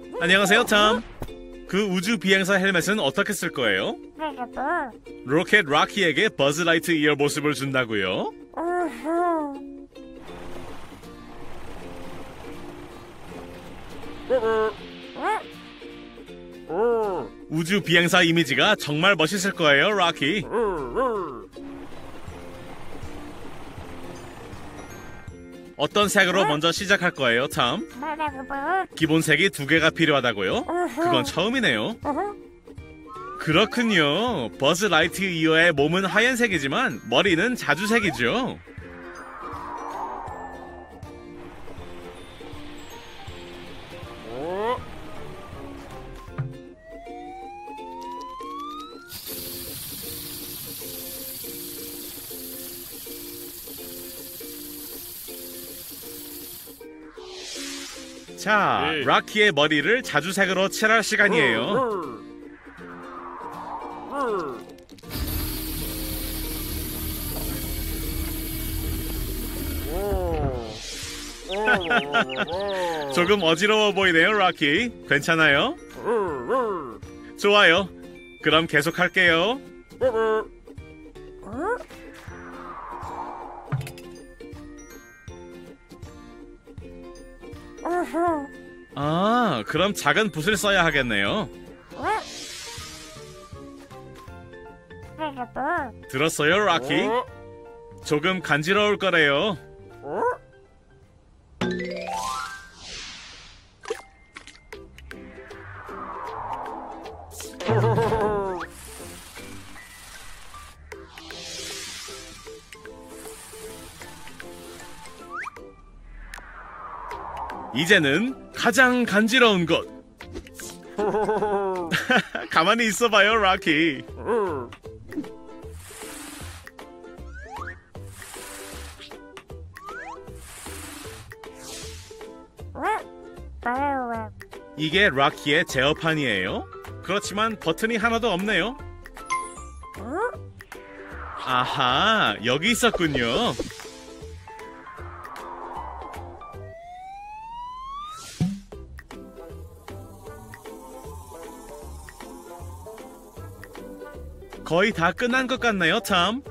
안녕하세요, 톰. 그 우주 비행사 헬멧은 어떻게 쓸 거예요? 로켓 락키에게 버즈 라이트 이어 모습을 준다고요? 우주 비행사 이미지가 정말 멋있을 거예요, 락키. 어떤 색으로 먼저 시작할 거예요, 톰? 기본 색이 2개가 필요하다고요? 그건 처음이네요. 그렇군요. 버즈 라이트 이어의 몸은 하얀색이지만 머리는 자주색이죠. 자, 락키의 머리를 자주색으로 칠할 시간이에요. 조금 어지러워 보이네요, 락키. 괜찮아요? 좋아요. 그럼 계속할게요. 아, 그럼 작은 붓을 써야 하겠네요. 들었어요, 락키? 조금 간지러울 거래요. 이제는 가장 간지러운 곳. 가만히 있어봐요, 락키. 이게 락키의 제어판이에요. 그렇지만 버튼이 하나도 없네요. 아하, 여기 있었군요. 거의 다 끝난 것 같네요, 톰.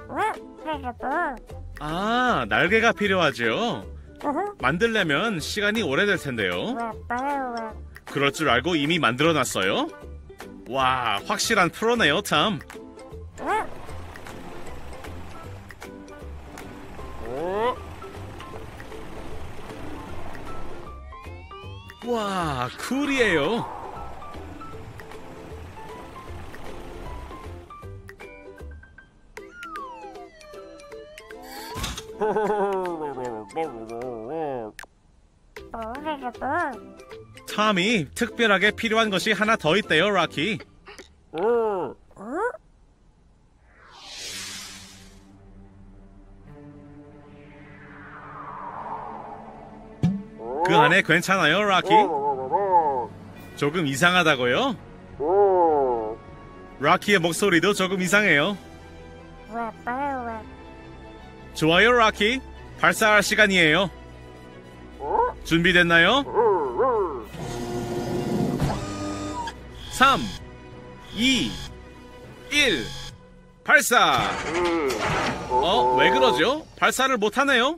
아, 날개가 필요하죠. 만들려면 시간이 오래될 텐데요. 그럴 줄 알고 이미 만들어놨어요? 와, 확실한 프로네요, 톰. 와, 쿨이에요. 톰이 특별하게 필요한 것이 하나 더 있대요, 락키. 그 안에 괜찮아요, 락키? 조금 이상하다고요? 락키의 목소리도 조금 이상해요. 좋아요, 락키. 발사할 시간이에요. 준비됐나요? 3, 2, 1, 발사! 왜 그러죠? 발사를 못하네요?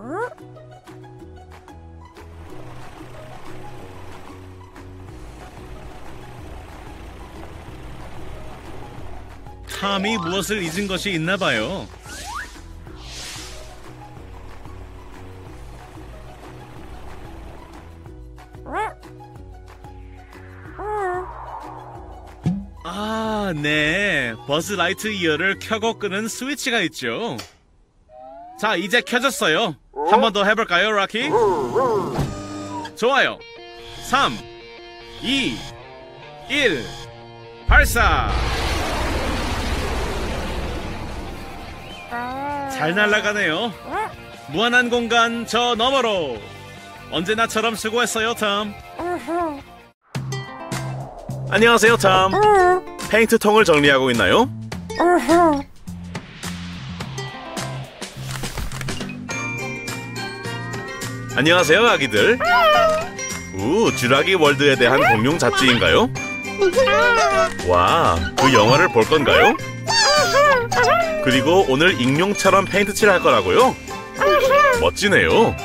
톰이 무엇을 잊은 것이 있나봐요. 아, 네. 버즈 라이트 이어를 켜고 끄는 스위치가 있죠. 자, 이제 켜졌어요. 한 번 더 해볼까요, 락키? 좋아요. 3, 2, 1, 발사! 잘 날아가네요. 무한한 공간 저 너머로. 언제나처럼 수고했어요, 톰. 안녕하세요, 톰. 페인트 통을 정리하고 있나요? 안녕하세요, 아기들. 쥬라기 월드에 대한 공룡 잡지인가요? 와, 그 영화를 볼 건가요? 그리고 오늘 익룡처럼 페인트 칠할 거라고요? 멋지네요.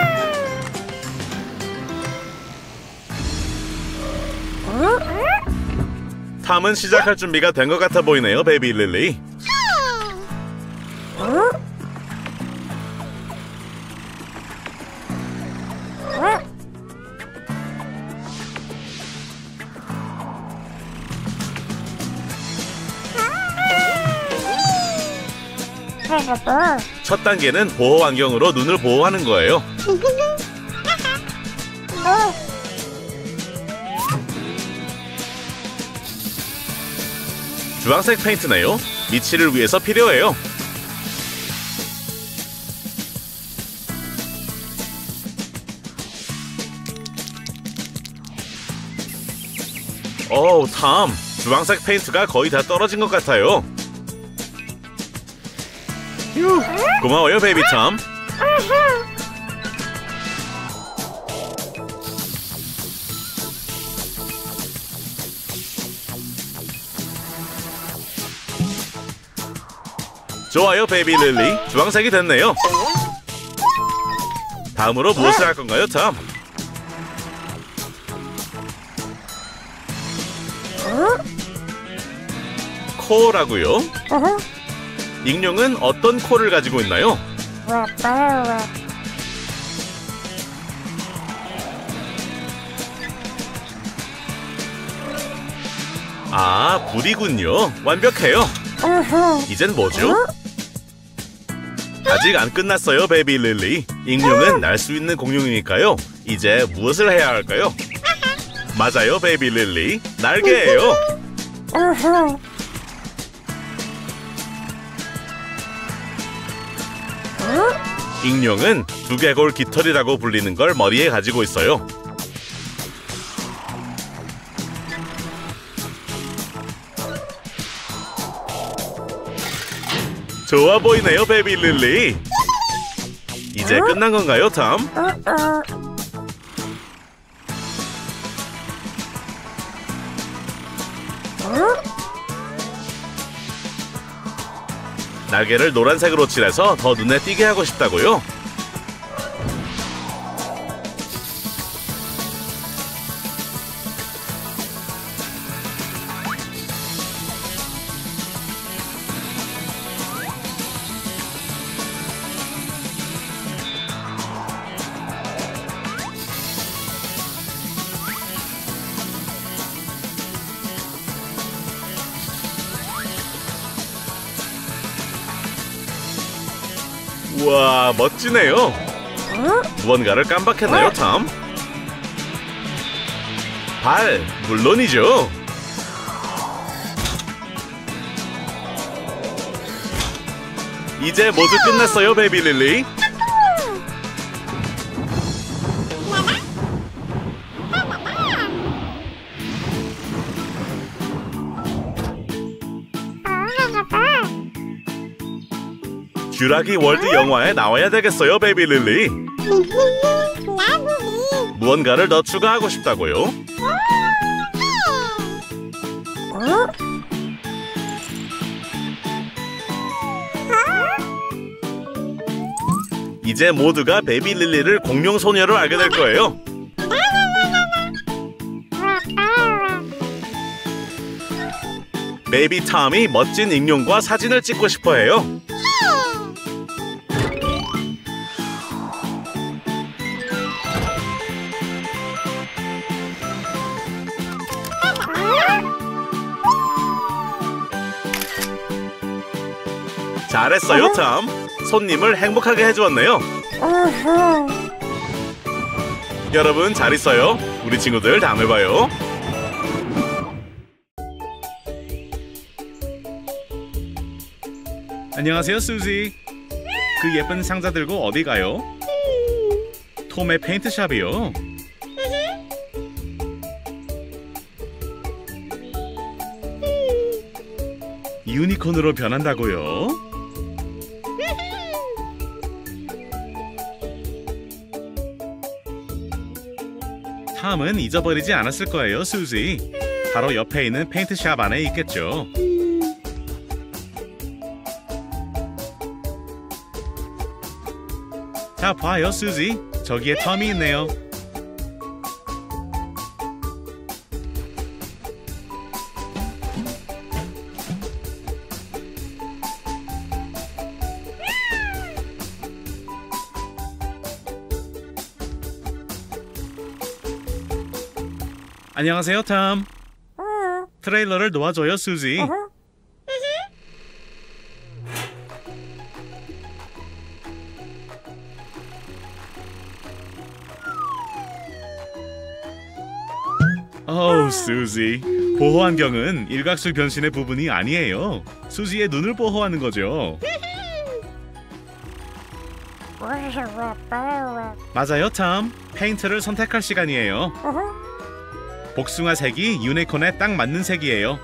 탐은 시작할 준비가 된 것 같아 보이네요, 베이비 릴리. 첫 단계는 보호 안경으로 눈을 보호하는 거예요. 주황색 페인트네요. 미치를 위해서 필요해요. 탐! 주황색 페인트가 거의 다 떨어진 것 같아요. 휴, 고마워요, 베이비 탐. 좋아요, 베이비 릴리. 주황색이 됐네요. 다음으로 무엇을 할 건가요, 탐? 코라고요? 익룡은 어떤 코를 가지고 있나요? 아, 불이군요. 완벽해요. 이젠 뭐죠? 아직 안 끝났어요, 베이비 릴리. 익룡은 날 수 있는 공룡이니까요. 이제 무엇을 해야 할까요? 맞아요, 베이비 릴리. 날개예요. 익룡은 두개골 깃털이라고 불리는 걸 머리에 가지고 있어요. 좋아 보이네요, 베이비 릴리. 이제 끝난 건가요, 탐? 날개를 노란색으로 칠해서 더 눈에 띄게 하고 싶다고요? 우와, 멋지네요. 무언가를 깜빡했나요, 탐? 발, 물론이죠. 이제 모두 끝났어요, 베이비 릴리. 쥬라기 월드 영화에 나와야 되겠어요, 베이비 릴리. 무언가를 더 추가하고 싶다고요? 이제 모두가 베이비 릴리를 공룡 소녀로 알게 될 거예요. 베이비 탐이 멋진 익룡과 사진을 찍고 싶어 해요. 잘했어요, 탐. 손님을 행복하게 해주었네요. 여러분 잘 있어요. 우리 친구들 다음에 봐요. 안녕하세요, 수지. 그 예쁜 상자 들고 어디 가요? 톰의 페인트샵이요. 유니콘으로 변한다고요? 탐은 잊어버리지 않았을 거예요, 수지. 바로 옆에 있는 페인트샵 안에 있겠죠. 자, 봐요, 수지. 저기에 텀이 있네요. 안녕하세요, 탐. 트레일러를 놓아줘요, 수지. 어우, 수지. 보호환경은 일각술 변신의 부분이 아니에요. 수지의 눈을 보호하는 거죠. 맞아요, 탐. 페인트를 선택할 시간이에요. 복숭아 색이 유니콘에 딱 맞는 색이에요.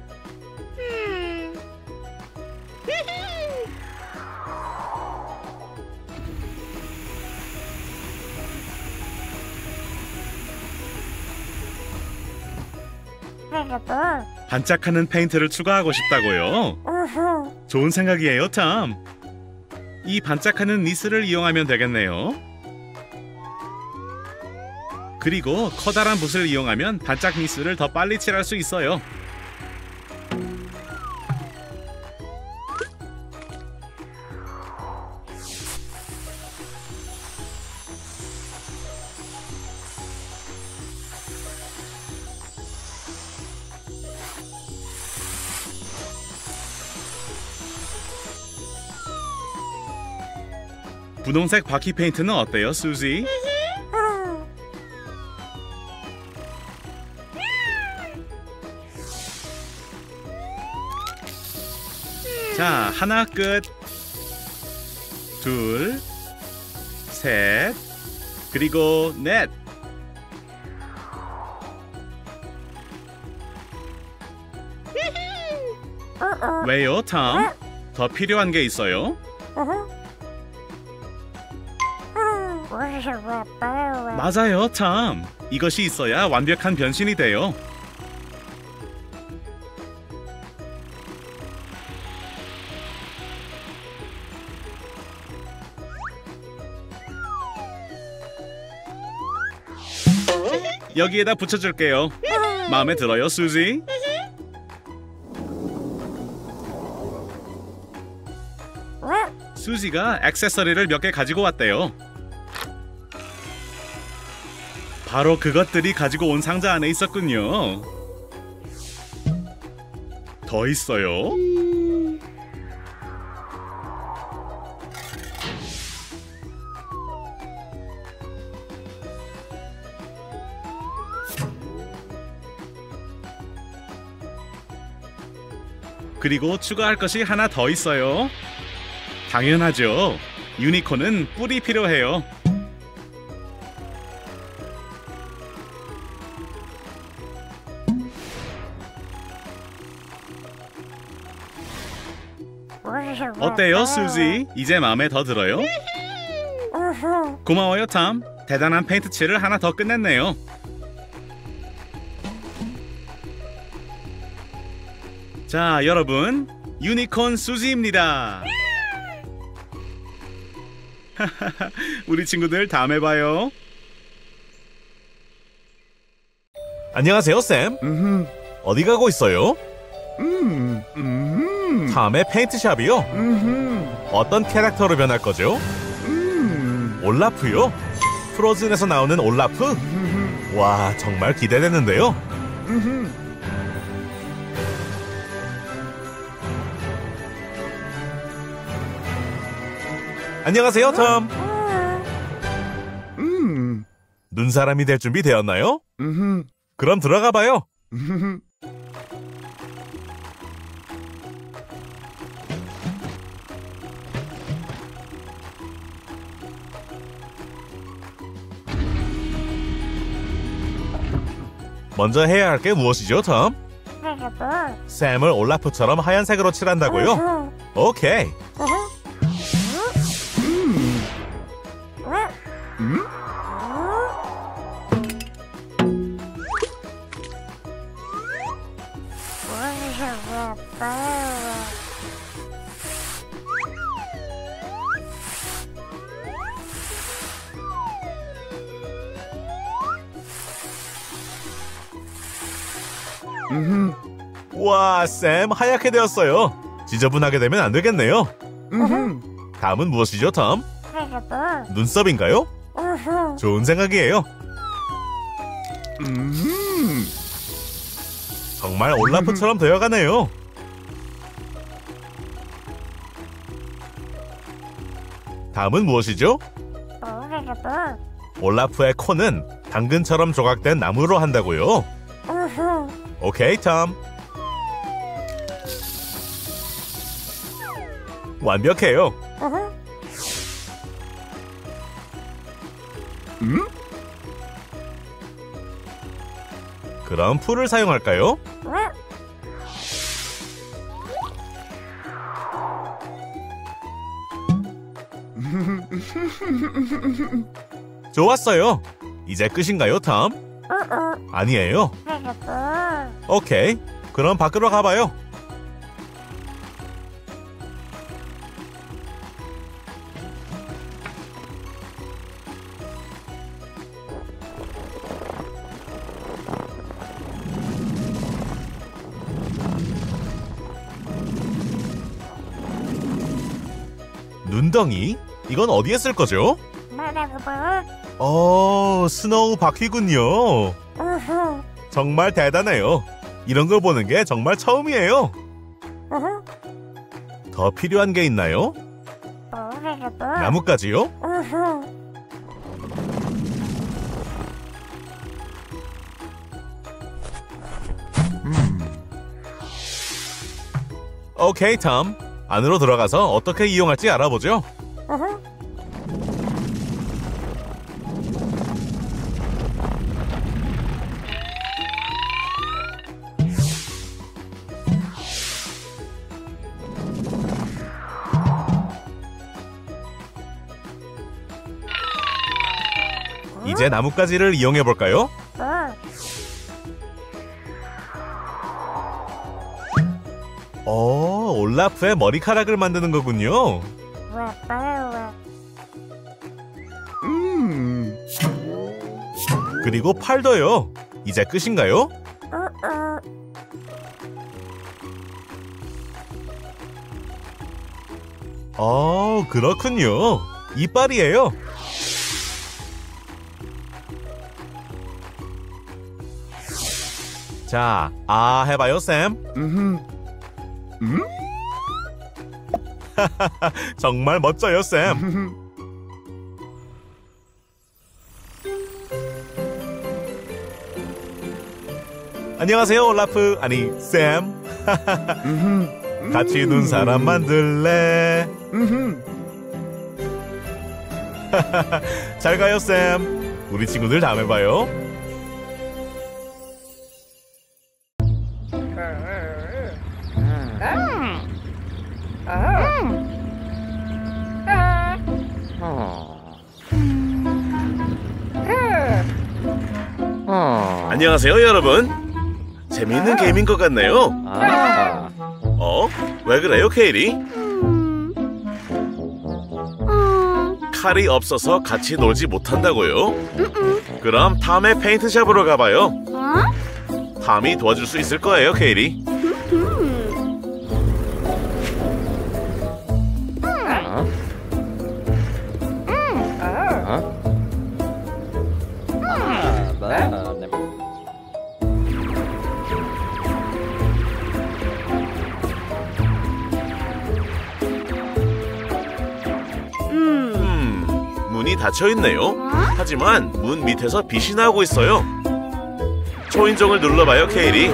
반짝하는 페인트를 추가하고 싶다고요? 좋은 생각이에요, 탐. 이 반짝하는 니스를 이용하면 되겠네요. 그리고 커다란 붓을 이용하면 반짝 니스를 더 빨리 칠할 수 있어요. 분홍색 바퀴 페인트는 어때요, 수지? 자, 하나 끝. 둘, 셋, 그리고 넷. 왜요, 탐? 더 필요한 게 있어요? 맞아요, 탐. 이것이 있어야 완벽한 변신이 돼요. 여기에다 붙여줄게요. 마음에 들어요, 수지? 수지가 액세서리를 몇 개 가지고 왔대요. 바로 그것들이 가지고 온 상자 안에 있었군요. 더 있어요? 그리고 추가할 것이 하나 더 있어요. 당연하죠. 유니콘은 뿔이 필요해요. 어때요, 수지? 이제 마음에 더 들어요? 고마워요, 탐. 대단한 페인트 칠을 하나 더 끝냈네요. 자, 여러분, 유니콘 수지입니다. 우리 친구들 다음에 봐요. 안녕하세요, 쌤. 어디 가고 있어요? 탐의 페인트샵이요? 어떤 캐릭터로 변할 거죠? 올라프요? 프로즌에서 나오는 올라프? 와, 정말 기대되는데요? 안녕하세요, 톰. 눈사람이 될 준비 되었나요? 그럼 들어가 봐요. 먼저 해야 할 게 무엇이죠, 톰? 샘을 올라프처럼 하얀색으로 칠한다고요? 오케이. 와, 샘 하얗게 되었어요. 지저분하게 되면 안 되겠네요. 다음은 무엇이죠, 톰? 눈썹인가요? 좋은 생각이에요. 정말 올라프처럼 되어가네요. 다음은 무엇이죠? 올라프의 코는 당근처럼 조각된 나무로 한다고요? 오케이, 톰. 완벽해요. 그럼 풀을 사용할까요? 좋았어요. 이제 끝인가요, 톰? 아니에요. 오케이, 그럼 밖으로 가봐요. 눈덩이? 이건 어디에 쓸 거죠? 스노우 바퀴군요. 정말 대단해요. 이런 걸 보는 게 정말 처음이에요. 더 필요한 게 있나요? 나뭇가지요? 오케이, 톰. 안으로 들어가서 어떻게 이용할지 알아보죠. 이제 나뭇가지를 이용해 볼까요? 올라프의 머리카락을 만드는 거군요. 그리고 팔도요. 이제 끝인가요? 그렇군요. 이빨이에요. 자, 해봐요, 샘. 정말 멋져요, 샘. 안녕하세요, 올라프. 아니, 샘. 같이 눈사람 만들래? 잘 가요, 샘. 우리 친구들 다음에 봐요. 안녕하세요, 여러분. 재미있는 게임인 것 같네요. 왜 그래요, 케이리? 칼이 없어서 같이 놀지 못한다고요? 그럼 다음에 페인트샵으로 가봐요. 탐이 도와줄 수 있을 거예요, 케이리. 문이 닫혀있네요. 하지만 문 밑에서 빛이 나오고 있어요. 초인종을 눌러봐요, 케이리.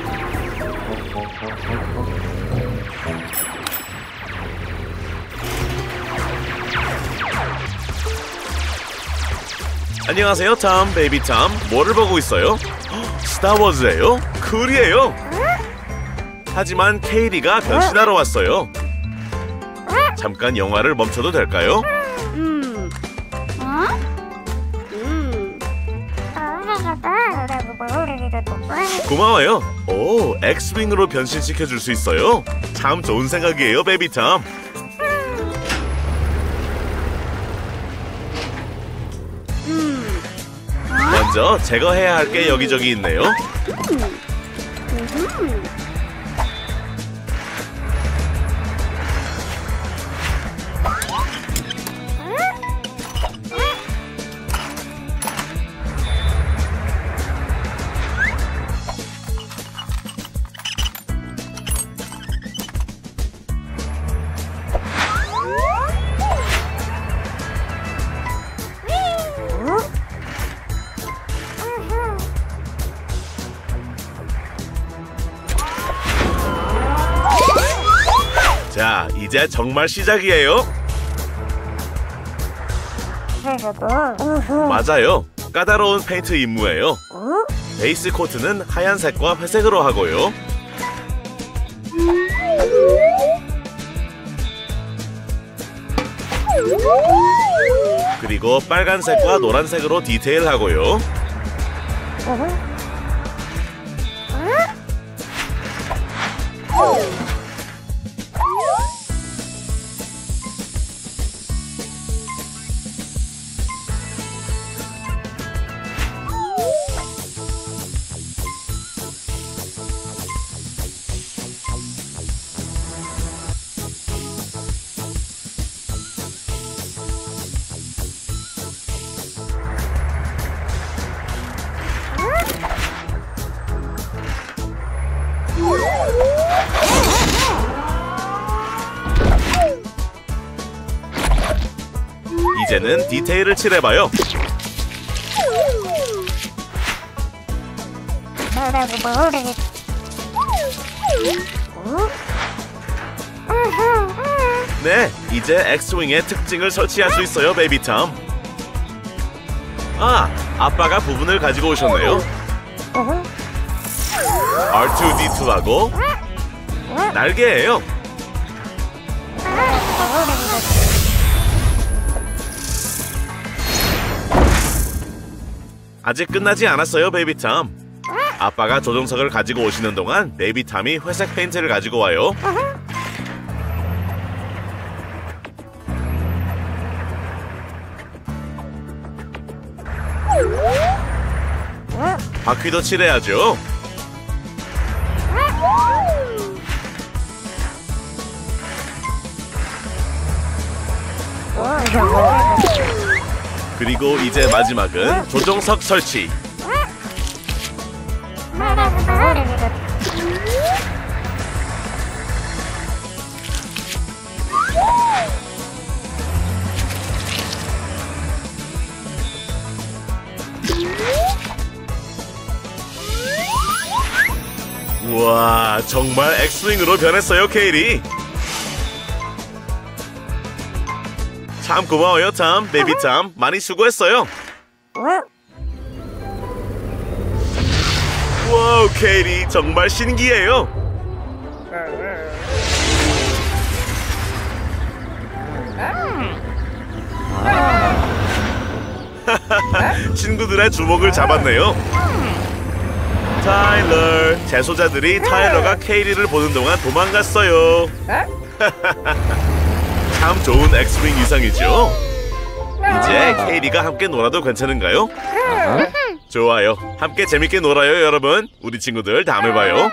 안녕하세요, 톰, 베이비 톰. 뭐를 보고 있어요? 스타워즈예요? 쿨이에요. 하지만 케이리가 변신하러 왔어요. 잠깐 영화를 멈춰도 될까요? 고마워요. 엑스윙으로 변신시켜줄 수 있어요. 참 좋은 생각이에요, 베이비 톰. 먼저 제거해야 할 게 여기저기 있네요. 자, 이제 정말 시작이에요. 맞아요. 까다로운 페인트 임무예요. 베이스 코트는 하얀색과 회색으로 하고요. 그리고 빨간색과 노란색으로 디테일하고요. 이제는 디테일을 칠해봐요. 네, 이제 엑스윙의 특징을 설치할 수 있어요, 베이비탐. 아, 아빠가 부분을 가지고 오셨네요. R2-D2하고 날개예요. 아직 끝나지 않았어요, 베이비탐. 아빠가 조종석을 가지고 오시는 동안 베이비탐이 회색 페인트를 가지고 와요. 바퀴도 칠해야죠. 그리고 이제 마지막은 조종석 설치. 우와, 정말 엑스윙으로 변했어요, 케이리. 참 고마워요, 탐. 베이비탐, 많이 수고했어요. 와우, 케이리, 정말 신기해요. 친구들의 주목을 잡았네요. 타일러, 재소자들이 타일러가 케이리를 보는 동안 도망갔어요. 참 좋은 엑스윙 의상이죠? 이제 케이리가 함께 놀아도 괜찮은가요? 좋아요. 함께 재밌게 놀아요, 여러분. 우리 친구들 다음에 봐요.